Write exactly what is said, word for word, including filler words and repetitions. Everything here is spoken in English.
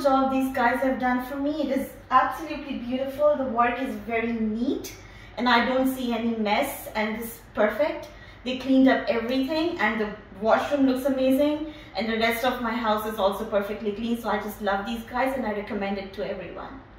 job these guys have done for me. It is absolutely beautiful. The work is very neat and I don't see any mess, and this is perfect. They cleaned up everything and the washroom looks amazing, and the rest of my house is also perfectly clean. So I just love these guys and I recommend it to everyone.